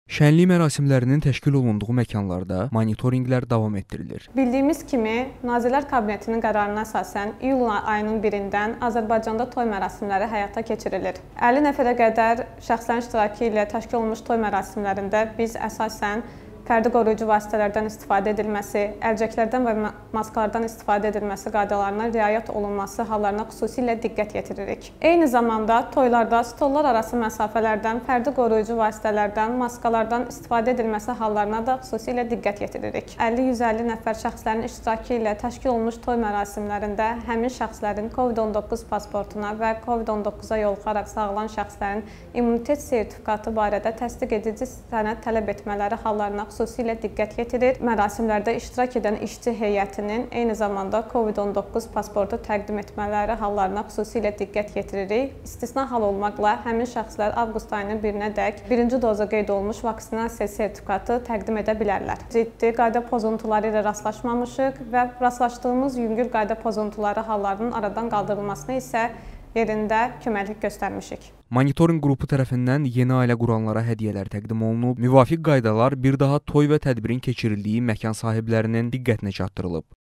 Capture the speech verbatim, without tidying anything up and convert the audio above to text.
Şənlik mərasimlərinin təşkil olunduğu məkanlarda monitorinqlər davam etdirilir. Bildiyimiz kimi, Nazirlər Kabinetinin qərarına əsasən iyul ayının birindən Azərbaycanda toy mərasimləri həyata keçirilir. əlli nəfərə qədər şəxslərin iştirakı ilə təşkil olunmuş toy mərasimlərində biz əsasən fərdi qoruyucu vasitələrdən istifadə edilməsi, əlcəklərdən və maskalardan istifadə edilməsi qaydalarına riayət olunması hallarına xüsusilə diqqət yetiririk. Eyni zamanda toylarda stollar arası məsafələrdən, fərdi qoruyucu vasitələrdən, maskalardan istifadə edilməsi hallarına da xüsusilə diqqət yetiririk. əlli yüz əlli nəfər şəxslərin iştirakı ilə təşkil olunmuş toy mərasimlərində həmin şəxslərin Covid on doqquz pasportuna və Covid on doqquza yoluxaraq sağlanan şəxslərin immunitet sertifikatı barədə təsdiq edici sənəd tələb etmələri hallarına xüsusilə diqqət yetirir. Mərasimlərdə iştirak edən işçi heyətinin eyni zamanda Covid on doqquz pasportu təqdim etmələri hallarına xüsusilə diqqət yetiririk. İstisna hal olmaqla həmin şəxslər avqust ayının birinədək birinci doza qeyd olunmuş vaksinasiya sertifikatı təqdim edə bilərlər. Ciddi qayda pozuntuları ilə rastlaşmamışıq və rastlaşdığımız yüngül qayda pozuntuları hallarının aradan qaldırılmasına isə yerində köməklik göstərmişik. Monitorinq qrupu tərəfindən yeni ailə quranlara hədiyyələr təqdim olunub, müvafiq qaydalar bir daha toy və tədbirin keçirildiyi məkan sahiblərinin diqqətinə çatdırılıb.